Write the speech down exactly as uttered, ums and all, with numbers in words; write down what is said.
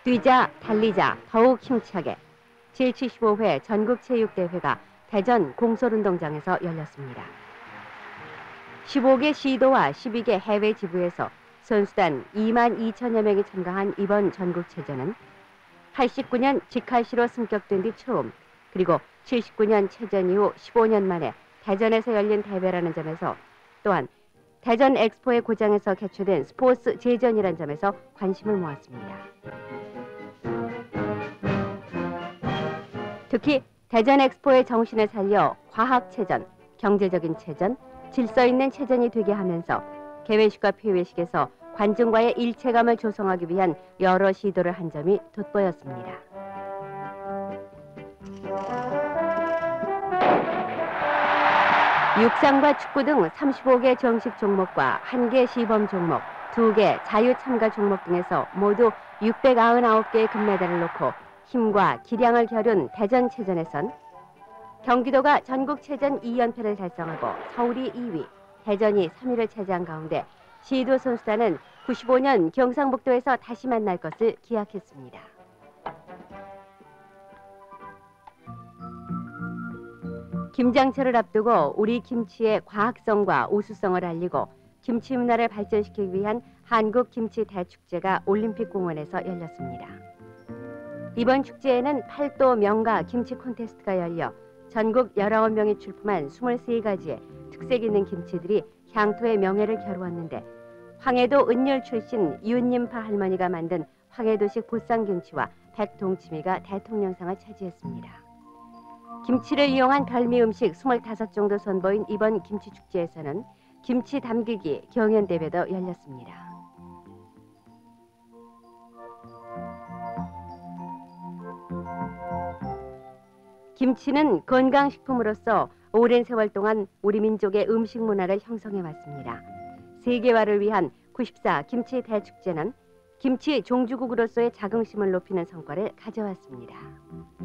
뛰자, 달리자, 더욱 힘차게 제칠십오 회 전국체육대회가 대전 공설운동장에서 열렸습니다. 십오 개 시도와 십이 개 해외 지부에서 선수단 이만 이천여 명이 참가한 이번 전국체전은 팔십구 년 직할시로 승격된 뒤 처음, 그리고 칠십구 년 체전 이후 십오 년 만에 대전에서 열린 대회라는 점에서, 또한 대전 엑스포의 고장에서 개최된 스포츠 제전이라는 점에서 관심을 모았습니다. 특히 대전 엑스포의 정신을 살려 과학체전, 경제적인 체전, 질서 있는 체전이 되게 하면서 개회식과 폐회식에서 관중과의 일체감을 조성하기 위한 여러 시도를 한 점이 돋보였습니다. 육상과 축구 등 삼십오 개 정식 종목과 한 개 시범 종목, 두 개 자유 참가 종목 등에서 모두 육백구십구 개의 금메달을 놓고 힘과 기량을 겨룬 대전체전에선 경기도가 전국체전 이 연패를 달성하고 서울이 이 위, 대전이 삼 위를 차지한 가운데 시도 선수단은 구십오 년 경상북도에서 다시 만날 것을 기약했습니다. 김장철을 앞두고 우리 김치의 과학성과 우수성을 알리고 김치 문화를 발전시키기 위한 한국김치대축제가 올림픽공원에서 열렸습니다. 이번 축제에는 팔도 명가 김치 콘테스트가 열려 전국 열아홉 명이 출품한 스물세 가지의 특색 있는 김치들이 향토의 명예를 겨루었는데, 황해도 은율 출신 이웃님파 할머니가 만든 황해도식 보쌈김치와 백동치미가 대통령상을 차지했습니다. 김치를 이용한 별미 음식 스물다섯 정도 선보인 이번 김치축제에서는 김치 담그기 경연대회도 열렸습니다. 김치는 건강식품으로서 오랜 세월 동안 우리 민족의 음식 문화를 형성해 왔습니다. 세계화를 위한 구십사 김치 대축제는 김치 종주국으로서의 자긍심을 높이는 성과를 가져왔습니다.